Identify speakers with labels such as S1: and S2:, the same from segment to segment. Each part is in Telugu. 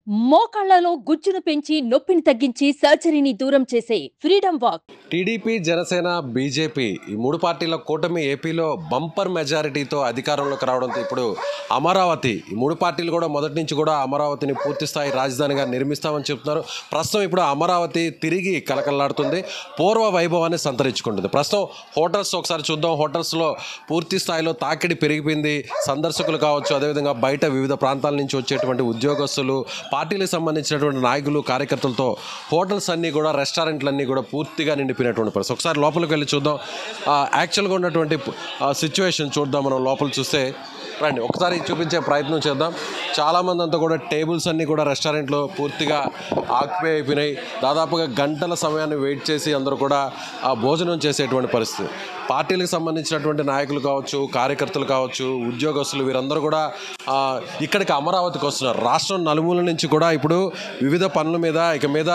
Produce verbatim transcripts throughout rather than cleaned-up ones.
S1: మోకాళ్లలో గుజ్జును పెంచి నొప్పిని తగ్గించి సర్జరీని దూరం చేసే freedom walk.
S2: TDP, Janasena, BJP ఈ మూడు పార్టీల కూటమి ఏపీలో బంపర్ మెజారిటీతో అధికారంలోకి రావడంతో ఇప్పుడు అమరావతి ఈ మూడు పార్టీలు కూడా మొదటి నుంచి కూడా అమరావతిని పూర్తి స్థాయి రాజధానిగా నిర్మిస్తామని చెప్తున్నారు. ప్రస్తుతం ఇప్పుడు అమరావతి తిరిగి కలకల్లాడుతుంది, పూర్వ వైభవాన్ని సంతరించుకుంటుంది. ప్రస్తుతం హోటల్స్ ఒకసారి చూద్దాం. హోటల్స్లో పూర్తి స్థాయిలో తాకిడి పెరిగిపోయింది. సందర్శకులు కావచ్చు, అదేవిధంగా బయట వివిధ ప్రాంతాల నుంచి వచ్చేటువంటి ఉద్యోగస్తులు, పార్టీలకు సంబంధించినటువంటి నాయకులు, కార్యకర్తలతో హోటల్స్ అన్నీ కూడా, రెస్టారెంట్లన్నీ కూడా పూర్తిగా నిండిపోయినటువంటి పరిస్థితి. ఒకసారి లోపలికి వెళ్ళి చూద్దాం. యాక్చువల్గా ఉన్నటువంటి సిచ్యువేషన్ చూద్దాం. మనం లోపల చూస్తే రండి, ఒకసారి చూపించే ప్రయత్నం చేద్దాం. చాలామంది అంతా కూడా టేబుల్స్ అన్నీ కూడా రెస్టారెంట్లో పూర్తిగా ఆక్యుపై అయిపోయినాయి. దాదాపుగా గంటల సమయాన్ని వెయిట్ చేసి అందరూ కూడా ఆ భోజనం చేసేటువంటి పరిస్థితి. పార్టీలకు సంబంధించినటువంటి నాయకులు కావచ్చు, కార్యకర్తలు కావచ్చు, ఉద్యోగస్తులు వీరందరూ కూడా ఇక్కడికి అమరావతికి వస్తున్నారు. రాష్ట్రం నలుమూల నుంచి కూడా ఇప్పుడు వివిధ పనుల మీద ఇక మీద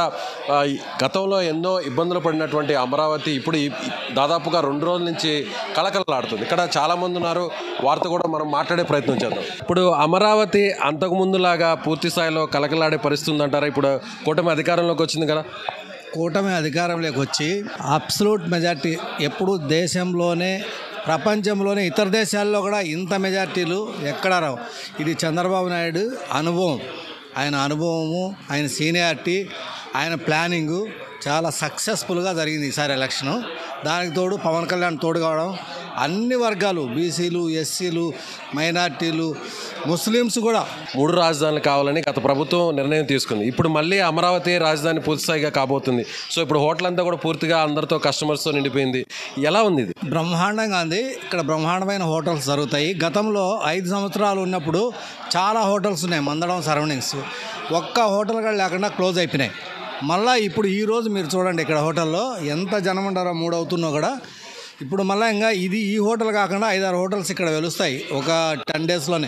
S2: గతంలో ఎన్నో ఇబ్బందులు పడినటువంటి అమరావతి ఇప్పుడు దాదాపుగా రెండు రోజుల నుంచి కలకలలాడుతుంది. ఇక్కడ చాలామంది ఉన్నారు, వారితో కూడా మనం మాట్లాడే ప్రయత్నం చేద్దాం. ఇప్పుడు అమరావతి అంతకుముందులాగా పూర్తి స్థాయిలో కలకలాడే పరిస్థితి ఉందంటారా? ఇప్పుడు కూటమి అధికారంలోకి వచ్చింది కదా.
S3: కూటమి అధికారంలోకి వచ్చి అబ్సల్యూట్ మెజార్టీ ఎప్పుడు దేశంలోనే, ప్రపంచంలోనే, ఇతర దేశాల్లో కూడా ఇంత మెజార్టీలు ఎక్కడా రావు. ఇది చంద్రబాబు నాయుడు అనుభవం, ఆయన అనుభవము, ఆయన సీనియారిటీ, ఆయన ప్లానింగు చాలా సక్సెస్ఫుల్గా జరిగింది ఈసారి ఎలక్షను. దానికి తోడు పవన్ కళ్యాణ్ తోడు కావడం, అన్ని వర్గాలు, బీసీలు, ఎస్సీలు, మైనార్టీలు, ముస్లిమ్స్ కూడా
S2: మూడు రాజధానులు కావాలని గత ప్రభుత్వం నిర్ణయం తీసుకుంది. ఇప్పుడు మళ్ళీ అమరావతి రాజధాని పూర్తిస్థాయిగా కాబోతుంది. సో ఇప్పుడు హోటల్ అంతా కూడా పూర్తిగా అందరితో, కస్టమర్స్తో నిండిపోయింది. ఎలా ఉంది ఇది?
S3: బ్రహ్మాండంగా ఉంది. ఇక్కడ బ్రహ్మాండమైన హోటల్స్ జరుగుతాయి. గతంలో ఐదు సంవత్సరాలు ఉన్నప్పుడు చాలా హోటల్స్ ఉన్నాయి మందడం సరౌండింగ్స్, ఒక్క హోటల్ కూడా లేకుండా క్లోజ్ అయిపోయినాయి. మళ్ళీ ఇప్పుడు ఈరోజు మీరు చూడండి, ఇక్కడ హోటల్లో ఎంత జనం ఉంటారో, మూడు అవుతున్నా కూడా ఇప్పుడు మళ్ళీ ఇంకా ఇది ఈ హోటల్ కాకుండా ఐదారు హోటల్స్ ఇక్కడ వెలుస్తాయి ఒక టెన్ డేస్లోనే.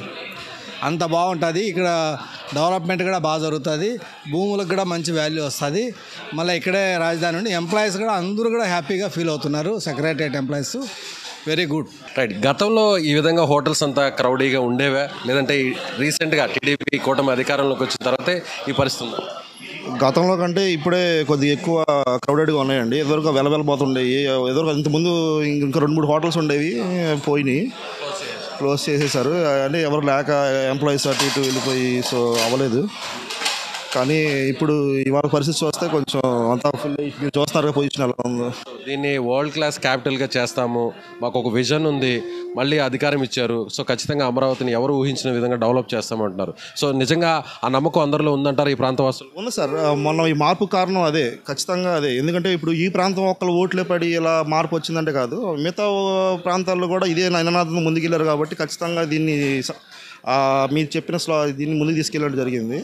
S3: అంత బాగుంటుంది. ఇక్కడ డెవలప్మెంట్ కూడా బాగా జరుగుతుంది, భూములకు కూడా మంచి వాల్యూ వస్తుంది. మళ్ళీ ఇక్కడే రాజధాని ఉండి ఎంప్లాయీస్ కూడా అందరూ కూడా హ్యాపీగా ఫీల్ అవుతున్నారు. Secretariat employees very good.
S2: Right. గతంలో ఈ విధంగా హోటల్స్ అంతా క్రౌడీగా ఉండేవా, లేదంటే రీసెంట్గా టీడీపీ కూటమి అధికారంలోకి వచ్చిన తర్వాతే ఈ పరిస్థితి?
S4: గతంలో కంటే ఇప్పుడే కొద్దిగా ఎక్కువ క్రౌడెడ్గా ఉన్నాయండి. ఎదురుగా వెలవెలబోతుండేవి. ఎదురుగా ఇంతకుముందు ఇంకా రెండు మూడు హోటల్స్ ఉండేవి, పోయినాయి, క్లోజ్ చేసేసారు. అంటే ఎవరు లేక ఎంప్లాయీస్ అటు ఇటు వెళ్ళిపోయి, సో అవ్వలేదు. కానీ ఇప్పుడు ఇవాళ పరిస్థితి చూస్తే కొంచెం అంతా ఫుల్ మీరు చూస్తున్నారు పొజిషన్ ఎలా ఉందో.
S2: దీన్ని వరల్డ్ క్లాస్ క్యాపిటల్గా చేస్తాము, మాకు ఒక విజన్ ఉంది, మళ్ళీ అధికారం ఇచ్చారు, సో ఖచ్చితంగా అమరావతిని ఎవరు ఊహించిన విధంగా డెవలప్ చేస్తామంటున్నారు. సో నిజంగా ఆ నమ్మకం అందరిలో ఉందంటారు ఈ ప్రాంత వాసులు?
S4: ఉంది సార్. మొన్న ఈ మార్పు కారణం అదే, ఖచ్చితంగా అదే. ఎందుకంటే ఇప్పుడు ఈ ప్రాంతం ఒక్కరు ఓట్లే పడి ఇలా మార్పు వచ్చిందంటే కాదు, మిగతా ప్రాంతాల్లో కూడా ఇదే నినాదం ముందుకెళ్ళారు కాబట్టి ఖచ్చితంగా దీన్ని మీరు చెప్పిన స్లో దీన్ని ముందుకు తీసుకెళ్ళడం జరిగింది.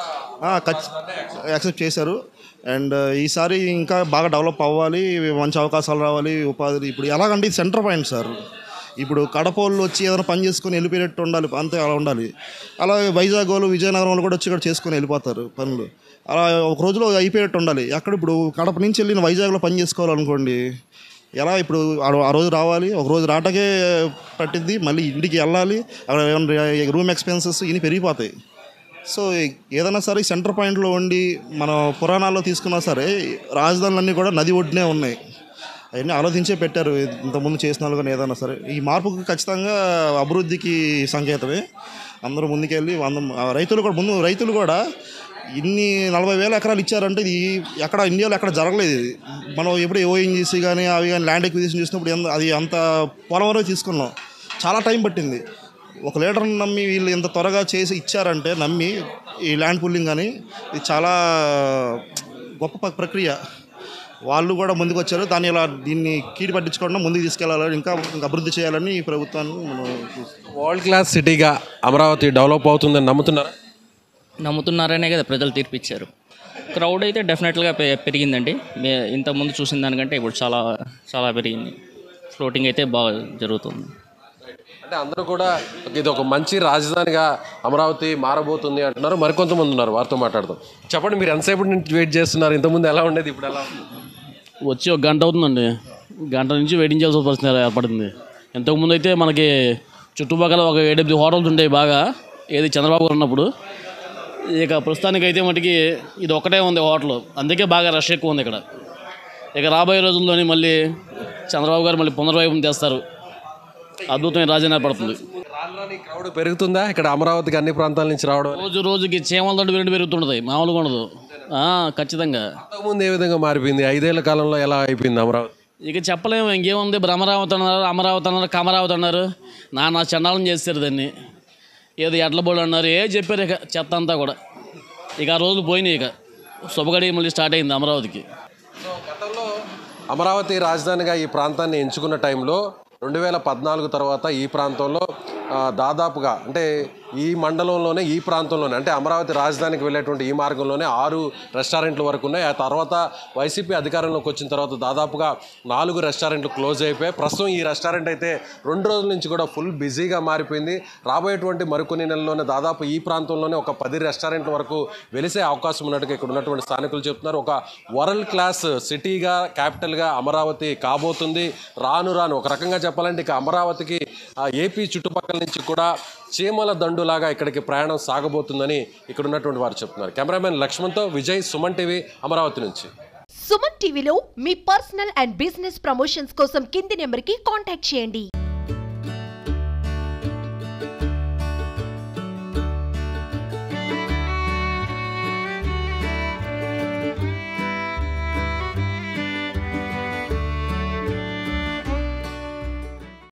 S4: యాక్సెప్ట్ చేశారు. అండ్ ఈసారి ఇంకా బాగా డెవలప్ అవ్వాలి, మంచి అవకాశాలు రావాలి, ఉపాధి. ఇప్పుడు ఎలాగంటే ఇది సెంటర్ పాయింట్ సార్. ఇప్పుడు కడప వచ్చి ఏదైనా పని చేసుకొని వెళ్ళిపోయేటట్టు ఉండాలి, అంతే అలా ఉండాలి. అలా వైజాగ్ వాళ్ళు, విజయనగరం కూడా వచ్చి ఇక్కడ చేసుకొని వెళ్ళిపోతారు పనులు. అలా ఒక రోజులో అయిపోయేటట్టు ఉండాలి. అక్కడ ఇప్పుడు కడప నుంచి వెళ్ళిన వైజాగ్లో పని చేసుకోవాలనుకోండి, ఎలా ఇప్పుడు ఆ రోజు రావాలి, ఒక రోజు రాటకే పట్టిద్ది, మళ్ళీ ఇంటికి వెళ్ళాలి, అక్కడ ఏమైనా రూమ్ ఎక్స్పెన్సెస్ ఇవి పెరిగిపోతాయి. సో ఏదైనా సరే సెంటర్ పాయింట్లో ఉండి మనం పురాణాల్లో తీసుకున్నా సరే రాజధానులన్నీ కూడా నది ఒడ్డునే ఉన్నాయి. అవన్నీ ఆలోచించే పెట్టారు ఇంతకుముందు చేసిన వాళ్ళు. కానీ ఏదైనా సరే ఈ మార్పుకు ఖచ్చితంగా అభివృద్ధికి సంకేతమే. అందరూ ముందుకెళ్ళి వంద రైతులు కూడా ముందు రైతులు కూడా ఇన్ని నలభై వేల ఎకరాలు ఇచ్చారంటే ఇది ఎక్కడ ఇండియాలో ఎక్కడ జరగలేదు. ఇది మనం ఎప్పుడు ఓఎన్జీసీ కానీ అవి కానీ ల్యాండ్ ఎక్విజిషన్ చేసినప్పుడు అది అంత పోలవరం తీసుకున్నాం, చాలా టైం పట్టింది. ఒక లీటర్ని నమ్మి వీళ్ళు ఇంత త్వరగా చేసి ఇచ్చారంటే నమ్మి ఈ ల్యాండ్ పుల్లింగ్ అని, ఇది చాలా గొప్ప ప్రక్రియ. వాళ్ళు కూడా ముందుకు వచ్చారు. దాన్ని ఇలా దీన్ని కీడి పట్టించుకోవడం ముందుకు తీసుకెళ్ళాలని, ఇంకా ఇంకా అభివృద్ధి చేయాలని ఈ ప్రభుత్వాన్ని మనం
S2: వరల్డ్ క్లాస్ సిటీగా అమరావతి డెవలప్ అవుతుందని నమ్ముతున్నారా?
S5: నమ్ముతున్నారనే కదా ప్రజలు తీర్పిచ్చారు. క్రౌడ్ అయితే డెఫినెట్గా పెరిగిందండి. ఇంతకుముందు చూసిన దానికంటే ఇప్పుడు చాలా చాలా పెరిగింది. ఫ్లోటింగ్ అయితే బాగా జరుగుతుంది.
S2: అంటే అందరూ కూడా ఇది ఒక మంచి రాజధానిగా అమరావతి మారబోతుంది అంటున్నారు. మరికొంతమంది ఉన్నారు, వారితో మాట్లాడదాం. చెప్పండి, మీరు ఎంతసేపు నుంచి వెయిట్ చేస్తున్నారు? ఇంతకుముందు ఎలా ఉండేది, ఇప్పుడు ఎలా?
S6: వచ్చి ఒక గంట అవుతుందండి. గంట నుంచి వెయిటింగ్ చేయాల్సిన పరిస్థితి ఏర్పడింది. ఇంతకుముందు అయితే మనకి చుట్టుపక్కల ఒక ఏడెనిమిది హోటల్స్ ఉండేవి బాగా, ఏది చంద్రబాబు గారు ఉన్నప్పుడు. ఇక ప్రస్తుతానికి అయితే మటుకి ఇది ఒకటే ఉంది హోటల్, అందుకే బాగా రష్ ఎక్కువ ఉంది ఇక్కడ. ఇక రాబోయే రోజుల్లోని మళ్ళీ చంద్రబాబు గారు మళ్ళీ పునర్వైభవం తెస్తారు, అద్భుతమైన రాజధాని పడుతుంది.
S2: క్రౌడ్ పెరుగుతుందా ఇక్కడ అమరావతికి అన్ని ప్రాంతాల నుంచి రావడం?
S6: రోజు రోజుకి చీమల దండు పెరిగి పెరుగుతుంటుంది, మామూలుగా ఉండదు. ఖచ్చితంగా
S2: అంతకుముందు ఏ విధంగా మారిపోయింది, ఐదేళ్ల కాలంలో ఎలా అయిపోయింది అమరావతి?
S6: ఇక చెప్పలేము, ఇంకేముంది. భ్రమరావతి అన్నారు, అమరావతి అన్నారు, కమరావతి అన్నారు, నా నా చండాలం చేస్తారు దాన్ని. ఏదో ఎడ్ల బోర్డు అన్నారు, ఏ చెప్పారు. ఇక చెత్త అంతా కూడా ఇక ఆ రోజులు పోయినాయి. ఇక శుభగడి మళ్ళీ స్టార్ట్ అయింది అమరావతికి.
S2: సో గతంలో అమరావతి రాజధానిగా ఈ ప్రాంతాన్ని ఎంచుకున్న టైంలో రెండు వేల పద్నాలుగు తర్వాత ఈ ప్రాంతంలో దాదాపుగా అంటే ఈ మండలంలోనే ఈ ప్రాంతంలోనే అంటే అమరావతి రాజధానికి వెళ్ళేటువంటి ఈ మార్గంలోనే ఆరు రెస్టారెంట్ల వరకు ఉన్నాయి. ఆ తర్వాత వైసీపీ అధికారంలోకి వచ్చిన తర్వాత దాదాపుగా నాలుగు రెస్టారెంట్లు క్లోజ్ అయిపోయాయి. ప్రస్తుతం ఈ రెస్టారెంట్ అయితే రెండు రోజుల నుంచి కూడా ఫుల్ బిజీగా మారిపోయింది. రాబోయేటువంటి మరికొన్ని నెలల్లోనే దాదాపు ఈ ప్రాంతంలోనే ఒక పది రెస్టారెంట్ల వరకు వెలిసే అవకాశం ఉన్నట్టుగా ఇక్కడ ఉన్నటువంటి స్థానికులు చెప్తున్నారు. ఒక వరల్డ్ క్లాస్ సిటీగా క్యాపిటల్గా అమరావతి కాబోతుంది రాను రాను. ఒక రకంగా చెప్పాలంటే ఇక అమరావతికి ఏపీ చుట్టుపక్కల నుంచి కూడా చీమల దండులాగా ఇక్కడికి ప్రయాణం సాగబోతుందని ఇక్కడ ఉన్నటువంటి వారు చెప్తున్నారు. కెమెరామెన్ లక్ష్మణ్తో విజయ్, సుమన్ టీవీ, అమరావతి నుంచి.
S7: సుమన్ టీవీలో మీ పర్సనల్ అండ్ బిజినెస్ ప్రమోషన్స్ కోసం కింది నెంబర్కి కాంటాక్ట్ చేయండి.